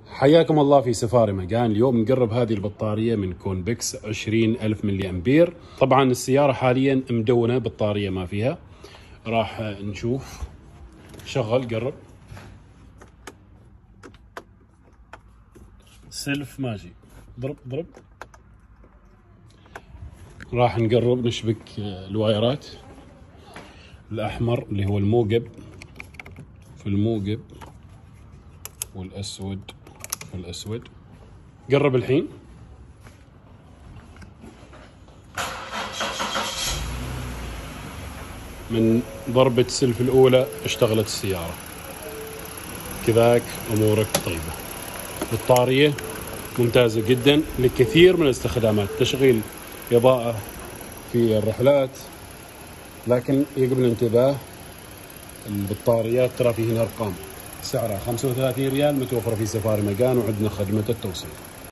حياكم الله في سفاري مكان. اليوم نقرب هذه البطارية من كونبكس 20,000 ملي أمبير. طبعا السيارة حاليا مدونة، بطارية ما فيها. راح نشوف. شغل، قرب. سلف ماشي، ضرب. راح نقرب نشبك الوايرات. الأحمر اللي هو الموجب في الموجب، والأسود في الأسود. قرب الحين. من ضربة السلف الأولى اشتغلت السيارة. كذاك أمورك طيبة. بطارية ممتازة جدا لكثير من الاستخدامات. تشغيل إضاءة في الرحلات. لكن يجب الانتباه، البطاريات ترى في هنا أرقام. سعرها 35 ريال، متوفرة في سفاري مكان، وعندنا خدمة التوصيل.